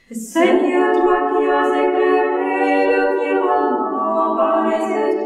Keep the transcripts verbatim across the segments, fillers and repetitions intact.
Seigneur, toi qui as éclairé le firmament par les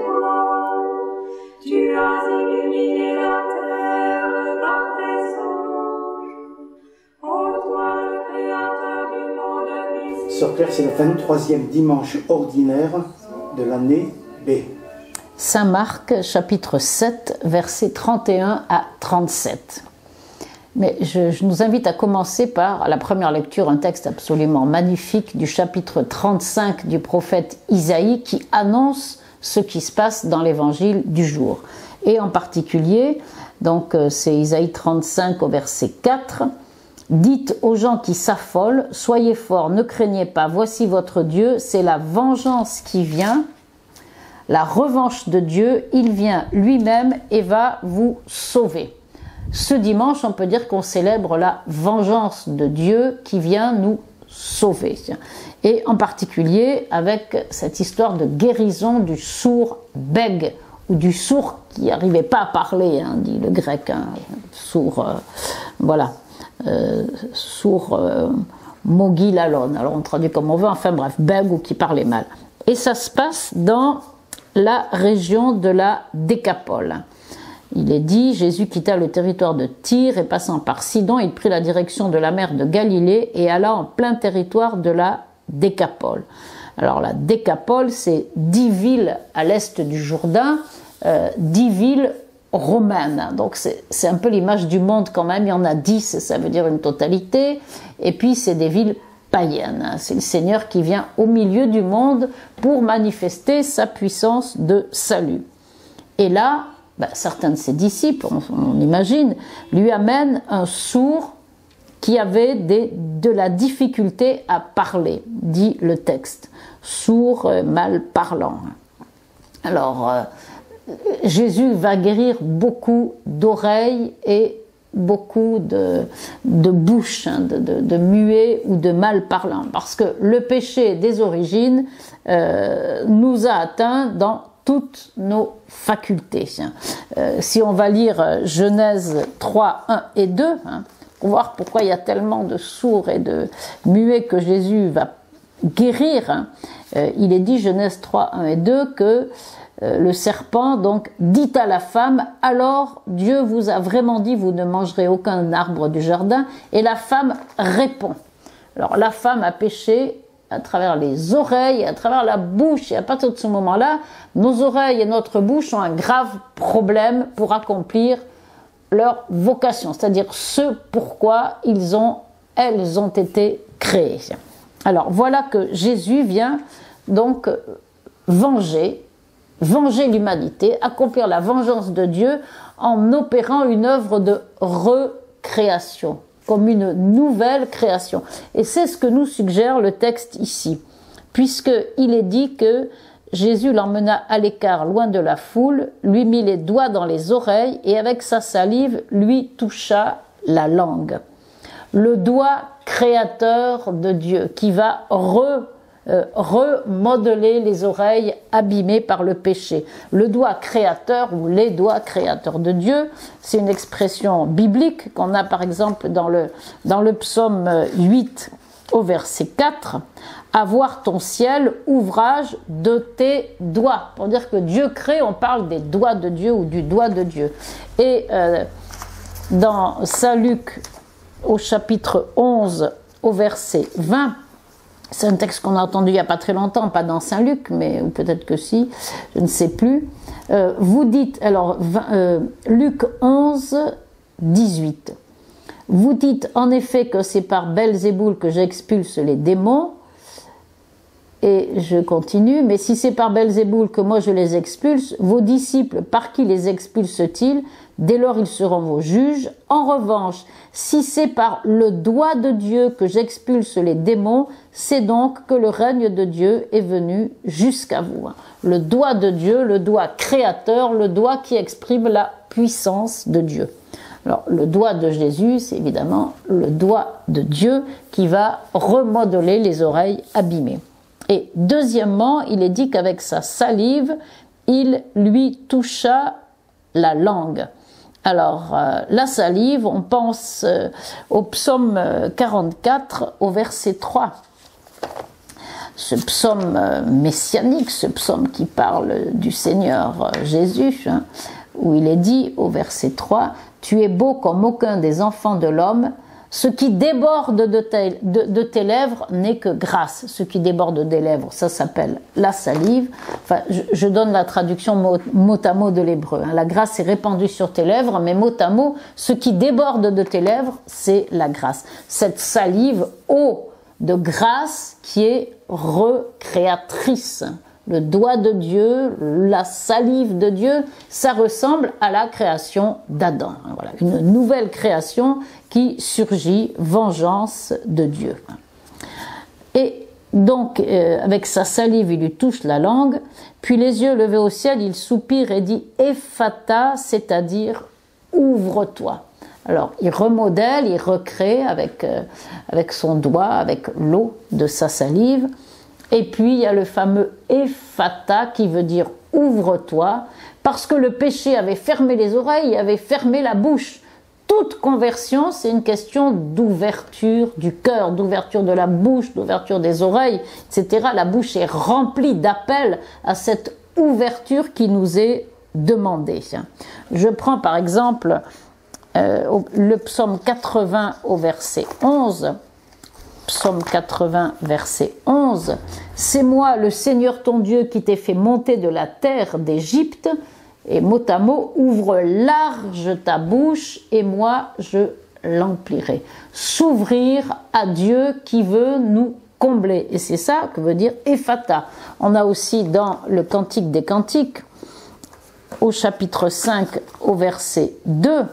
étoiles, tu as illuminé la terre par tes anges. Ô toi, le Créateur du monde visible. Sœur Claire, c'est le vingt-troisième dimanche ordinaire de l'année B. Saint Marc, chapitre sept, versets trente et un à trente-sept. Mais je, je nous invite à commencer par la première lecture, un texte absolument magnifique du chapitre trente-cinq du prophète Isaïe qui annonce ce qui se passe dans l'évangile du jour. Et en particulier, donc c'est Isaïe trente-cinq au verset quatre, « Dites aux gens qui s'affolent, soyez forts, ne craignez pas, voici votre Dieu, c'est la vengeance qui vient, la revanche de Dieu, il vient lui-même et va vous sauver. » Ce dimanche, on peut dire qu'on célèbre la vengeance de Dieu qui vient nous sauver. Et en particulier avec cette histoire de guérison du sourd bègue, ou du sourd qui n'arrivait pas à parler, hein, dit le grec, hein, sourd, euh, voilà, euh, sourd euh, mogilalon, alors on traduit comme on veut, enfin bref, bègue ou qui parlait mal. Et ça se passe dans la région de la Décapole. Il est dit, Jésus quitta le territoire de Tyr et passant par Sidon, il prit la direction de la mer de Galilée et alla en plein territoire de la Décapole. Alors la Décapole, c'est dix villes à l'est du Jourdain, euh, dix villes romaines. Donc c'est, c'est un peu l'image du monde quand même, il y en a dix, ça veut dire une totalité, et puis c'est des villes païennes. C'est le Seigneur qui vient au milieu du monde pour manifester sa puissance de salut. Et là, ben, certains de ses disciples, on, on imagine, lui amènent un sourd qui avait des, de la difficulté à parler, dit le texte. Sourd, euh, mal parlant. Alors, euh, Jésus va guérir beaucoup d'oreilles et beaucoup de, de bouches, hein, de, de, de muets ou de mal parlants, parce que le péché des origines euh, nous a atteints dans toutes nos facultés. Euh, si on va lire Genèse trois, un et deux, hein, pour voir pourquoi il y a tellement de sourds et de muets que Jésus va guérir, hein, euh, il est dit, Genèse trois, un et deux, que euh, le serpent donc dit à la femme, alors Dieu vous a vraiment dit, vous ne mangerez aucun arbre du jardin, et la femme répond. Alors la femme a péché à travers les oreilles, à travers la bouche, et à partir de ce moment-là, nos oreilles et notre bouche ont un grave problème pour accomplir leur vocation, c'est-à-dire ce pourquoi ils ont, elles ont été créées. Alors voilà que Jésus vient donc venger, venger l'humanité, accomplir la vengeance de Dieu en opérant une œuvre de recréation, comme une nouvelle création. Et c'est ce que nous suggère le texte ici, puisqu'il est dit que Jésus l'emmena à l'écart, loin de la foule, lui mit les doigts dans les oreilles et avec sa salive lui toucha la langue. Le doigt créateur de Dieu qui va re, euh, remodeler les oreilles abîmées par le péché. Le doigt créateur ou les doigts créateurs de Dieu, c'est une expression biblique qu'on a par exemple dans le, dans le psaume huit au verset quatre. Avoir ton ciel, ouvrage de tes doigts. Pour dire que Dieu crée, on parle des doigts de Dieu ou du doigt de Dieu. Et euh, dans Saint Luc, au chapitre onze, au verset vingt, c'est un texte qu'on a entendu il n'y a pas très longtemps, pas dans Saint Luc, mais ou peut-être que si, je ne sais plus. Euh, vous dites, alors euh, Luc onze, dix-huit, vous dites en effet que c'est par Belzéboul que j'expulse les démons. Et je continue, mais si c'est par Belzéboul que moi je les expulse, vos disciples, par qui les expulsent-ils? Dès lors ils seront vos juges. En revanche, si c'est par le doigt de Dieu que j'expulse les démons, c'est donc que le règne de Dieu est venu jusqu'à vous. Le doigt de Dieu, le doigt créateur, le doigt qui exprime la puissance de Dieu. Alors, le doigt de Jésus, c'est évidemment le doigt de Dieu qui va remodeler les oreilles abîmées. Et deuxièmement, il est dit qu'avec sa salive, il lui toucha la langue. Alors, euh, la salive, on pense euh, au psaume quarante-quatre, au verset trois. ce psaume messianique, ce psaume qui parle du Seigneur Jésus, hein, où il est dit au verset trois, « Tu es beau comme aucun des enfants de l'homme, ce qui déborde de tes, de, de tes lèvres n'est que grâce. » Ce qui déborde des lèvres, ça s'appelle la salive. Enfin, je, je donne la traduction mot, mot à mot de l'hébreu. Hein. La grâce est répandue sur tes lèvres, mais mot à mot, ce qui déborde de tes lèvres, c'est la grâce. Cette salive, eau de grâce qui est recréatrice. Le doigt de Dieu, la salive de Dieu, ça ressemble à la création d'Adam. Voilà, une nouvelle création qui surgit, vengeance de Dieu. Et donc, euh, avec sa salive, il lui touche la langue, puis les yeux levés au ciel, il soupire et dit « Ephata », c'est-à-dire « ouvre-toi ». Alors, il remodèle, il recrée avec, euh, avec son doigt, avec l'eau de sa salive. Et puis, il y a le fameux « Ephata » qui veut dire « ouvre-toi », parce que le péché avait fermé les oreilles, avait fermé la bouche. Toute conversion, c'est une question d'ouverture du cœur, d'ouverture de la bouche, d'ouverture des oreilles, et cetera. La bouche est remplie d'appels à cette ouverture qui nous est demandée. Je prends par exemple euh, le psaume quatre-vingts au verset onze. Psaume quatre-vingts, verset onze. « C'est moi, le Seigneur ton Dieu, qui t'ai fait monter de la terre d'Égypte. » Et mot à mot, « Ouvre large ta bouche, et moi, je l'emplirai. » S'ouvrir à Dieu qui veut nous combler. Et c'est ça que veut dire « Ephata ». On a aussi dans le Cantique des Cantiques, au chapitre cinq, au verset deux,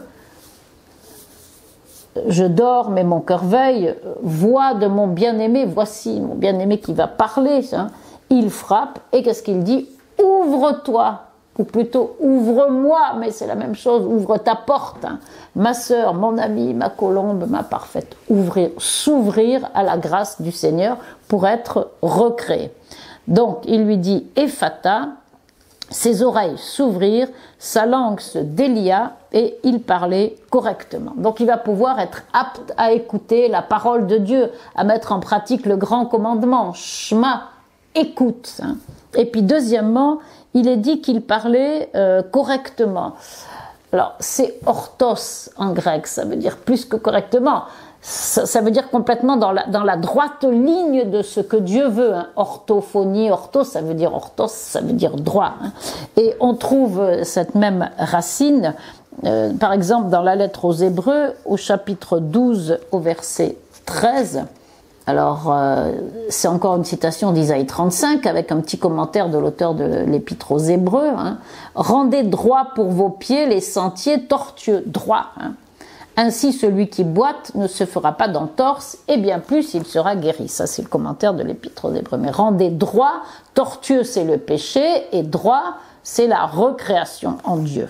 « Je dors, mais mon cœur veille, voix de mon bien-aimé, voici mon bien-aimé qui va parler, hein. Il frappe, et qu'est-ce qu'il dit? Ouvre-toi, ou plutôt ouvre-moi, mais c'est la même chose, ouvre ta porte, hein. Ma sœur, mon amie, ma colombe, ma parfaite. Ouvrir, s'ouvrir à la grâce du Seigneur pour être recréé. Donc, il lui dit Ephata, ses oreilles s'ouvrirent, sa langue se délia et il parlait correctement. Donc il va pouvoir être apte à écouter la parole de Dieu, à mettre en pratique le grand commandement, Shema, écoute. Hein. Et puis deuxièmement, il est dit qu'il parlait euh, correctement. Alors c'est orthos en grec, ça veut dire plus que correctement. Ça, ça veut dire complètement dans la, dans la droite ligne de ce que Dieu veut. Hein. Orthophonie, orthos, ça veut dire orthos, ça veut dire droit. Hein. Et on trouve cette même racine, euh, par exemple, dans la lettre aux Hébreux, au chapitre douze, au verset treize. Alors, euh, c'est encore une citation d'Isaïe trente-cinq, avec un petit commentaire de l'auteur de l'Épître aux Hébreux. Hein. « Rendez droit pour vos pieds les sentiers tortueux. » Droit, hein. Ainsi, celui qui boite ne se fera pas d'entorse, et bien plus, il sera guéri. Ça, c'est le commentaire de l'Épître aux Hébreux. Mais rendez droit, tortueux, c'est le péché, et droit, c'est la recréation en Dieu.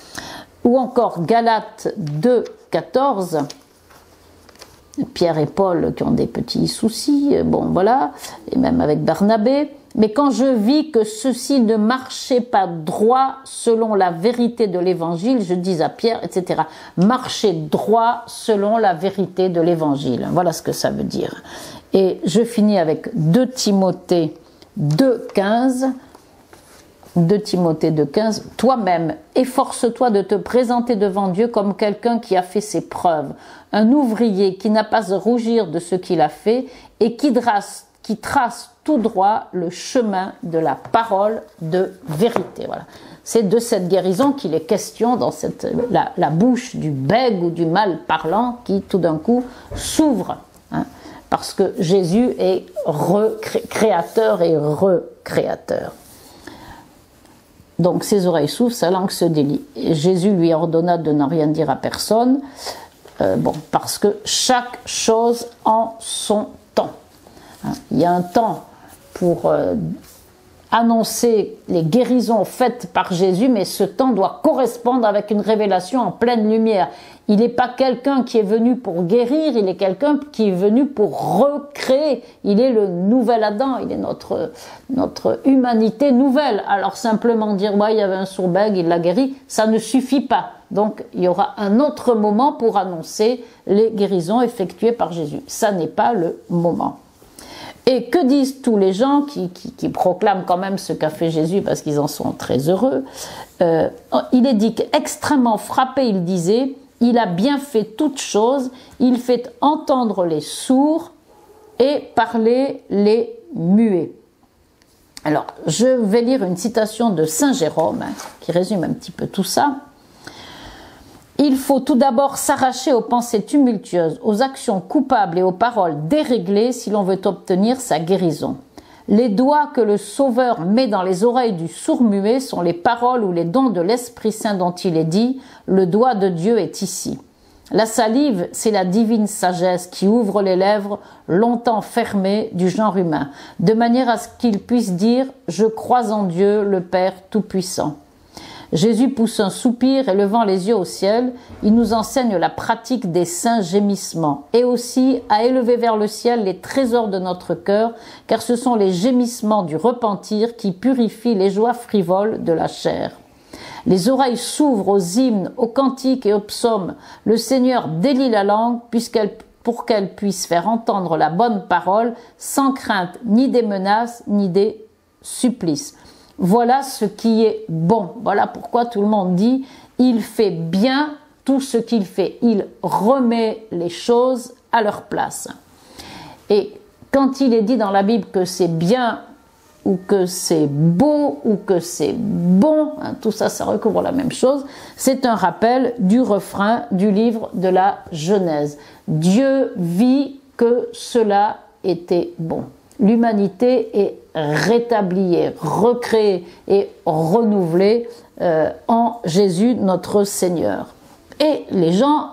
Ou encore Galates deux, quatorze, Pierre et Paul qui ont des petits soucis, bon voilà, et même avec Barnabé. Mais quand je vis que ceux-ci ne marchaient pas droit selon la vérité de l'évangile, je dis à Pierre, et cetera. Marcher droit selon la vérité de l'évangile. Voilà ce que ça veut dire. Et je finis avec deux Timothée deux, quinze. deux Timothée deux, quinze. Toi-même, efforce-toi de te présenter devant Dieu comme quelqu'un qui a fait ses preuves. Un ouvrier qui n'a pas à rougir de ce qu'il a fait et qui trace, qui trace tout droit le chemin de la parole de vérité. Voilà. C'est de cette guérison qu'il est question dans cette, la, la bouche du bègue ou du mal parlant qui tout d'un coup s'ouvre. Hein, parce que Jésus est recréateur et recréateur. Donc ses oreilles s'ouvrent, sa langue se délie. Et Jésus lui ordonna de n'en rien dire à personne, euh, bon, parce que chaque chose en son temps. Hein, il y a un temps pour euh, annoncer les guérisons faites par Jésus, mais ce temps doit correspondre avec une révélation en pleine lumière. Il n'est pas quelqu'un qui est venu pour guérir, il est quelqu'un qui est venu pour recréer. Il est le nouvel Adam, il est notre, notre humanité nouvelle. Alors simplement dire, ouais, il y avait un sourd-bègue, il l'a guéri, ça ne suffit pas. Donc il y aura un autre moment pour annoncer les guérisons effectuées par Jésus. Ça n'est pas le moment. Et que disent tous les gens qui, qui, qui proclament quand même ce qu'a fait Jésus parce qu'ils en sont très heureux? euh, Il est dit qu'extrêmement frappé, il disait, il a bien fait toutes choses, il fait entendre les sourds et parler les muets. Alors, je vais lire une citation de Saint Jérôme hein, qui résume un petit peu tout ça. Il faut tout d'abord s'arracher aux pensées tumultueuses, aux actions coupables et aux paroles déréglées si l'on veut obtenir sa guérison. Les doigts que le Sauveur met dans les oreilles du sourd-muet sont les paroles ou les dons de l'Esprit Saint dont il est dit « Le doigt de Dieu est ici ». La salive, c'est la divine sagesse qui ouvre les lèvres longtemps fermées du genre humain, de manière à ce qu'il puisse dire « Je crois en Dieu, le Père Tout-Puissant ». Jésus pousse un soupir et levant les yeux au ciel, il nous enseigne la pratique des saints gémissements et aussi à élever vers le ciel les trésors de notre cœur, car ce sont les gémissements du repentir qui purifient les joies frivoles de la chair. Les oreilles s'ouvrent aux hymnes, aux cantiques et aux psaumes. Le Seigneur délie la langue puisqu'elle, pour qu'elle puisse faire entendre la bonne parole sans crainte ni des menaces ni des supplices. Voilà ce qui est bon. Voilà pourquoi tout le monde dit « il fait bien tout ce qu'il fait ». Il remet les choses à leur place. Et quand il est dit dans la Bible que c'est bien ou que c'est beau ou que c'est bon, hein, tout ça, ça recouvre la même chose, c'est un rappel du refrain du livre de la Genèse. Dieu vit que cela était bon. L'humanité est rétablie, recréée et renouvelée euh, en Jésus notre Seigneur. Et les gens,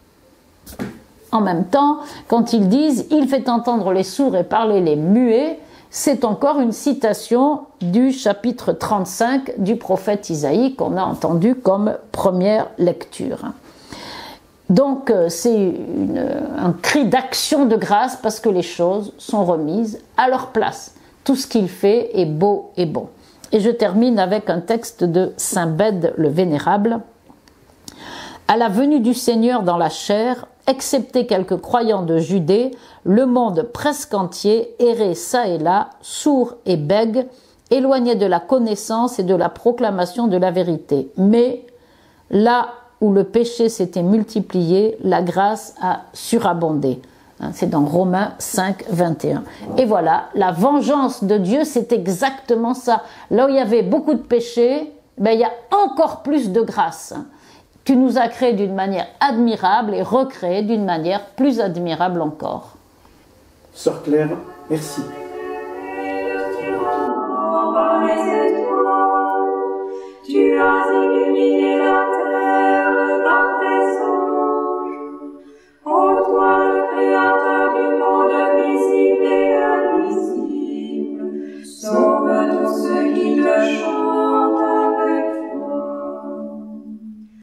en même temps, quand ils disent « il fait entendre les sourds et parler les muets », c'est encore une citation du chapitre trente-cinq du prophète Isaïe qu'on a entendu comme première lecture. Donc c'est une, un cri d'action de grâce parce que les choses sont remises à leur place. Tout ce qu'il fait est beau et bon. Et je termine avec un texte de Saint Bède le Vénérable. À la venue du Seigneur dans la chair, excepté quelques croyants de Judée, le monde presque entier errait çà et là, sourd et bègue, éloigné de la connaissance et de la proclamation de la vérité. Mais là où le péché s'était multiplié, la grâce a surabondé. C'est dans Romains cinq, vingt et un. Et voilà, la vengeance de Dieu, c'est exactement ça. Là où il y avait beaucoup de péché, ben, il y a encore plus de grâce. Tu nous as créés d'une manière admirable et recréés d'une manière plus admirable encore. Sœur Claire, merci. Tu as illuminé la terre par tes anges. Ô toi, le Créateur du monde visible et invisible, sauve tous ceux qui te chantent.